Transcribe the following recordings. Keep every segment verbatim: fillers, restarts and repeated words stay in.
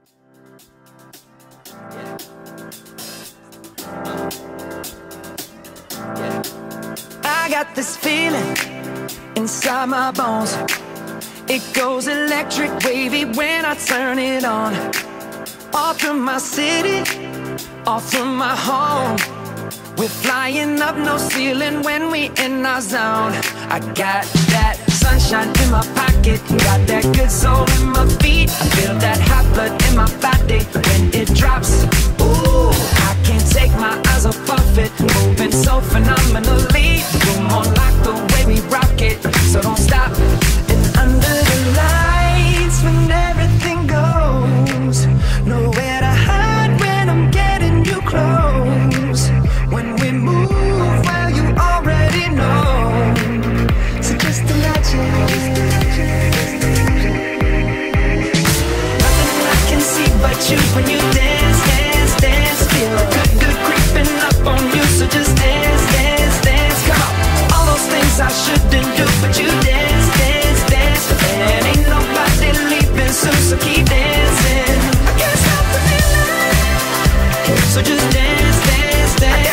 I got this feeling inside my bones. It goes electric wavy when I turn it on. All through my city, all through my home. We're flying up, no ceiling when we in our zone. I got that sunshine in my pocket, got that good soul in my feet. I feel that hot blood in my body when it drops. Ooh, I can't take my eyes off of it, moving so phenomenally. You're more like the way we rock it, so don't stop. And under the lights, when everything goes, nowhere to hide when I'm getting you close. When we move, well, you already know. So just imagine. Nothing I can see but you when you dance, dance, dance. Feel a good, good creeping up on you. So just dance, dance, dance. Come on. All those things I shouldn't do, but you dance, dance, dance. And ain't nobody leaving soon, so keep dancing. I can't stop the feeling. So just dance, dance, dance.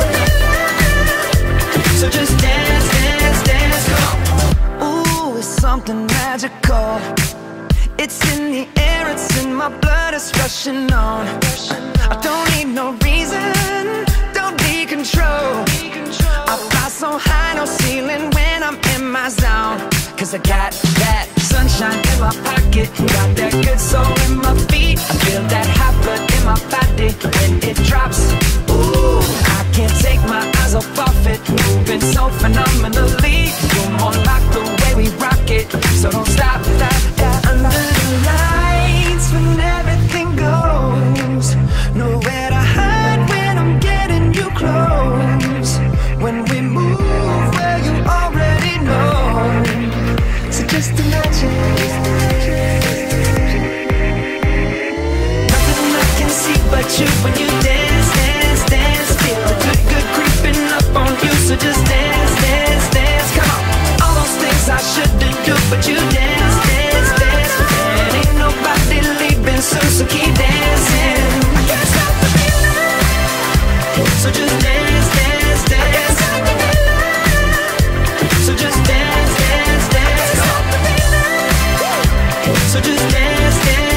So just dance, dance, dance, come on. Ooh, it's something magical. It's in the air, it's in my blood, it's rushing on. I don't need no reason, don't need control. I fly so high, no ceiling when I'm in my zone. Cause I got that sunshine in my pocket, got that good soul in my feet. I feel that hot blood in my body when it drops. Ooh, I can't take my eyes off of it, moving so phenomenally. You're more like the way we rock it, so don't stop, stop, stop. Under the lights when everything goes, nowhere to hide when I'm getting you close. When we move, well, you already know. So just imagine. Nothing I can see but you when you dance, dance, dance. Feel the good, good creeping up on you. So just dance, dance, dance. Come on. All those things I shouldn't do, but you dance, dance, dance. And ain't nobody leaving soon, so keep dancing. I can't stop the feeling. So just dance, dance, dance. So just dance, dance, dance. So just dance, dance.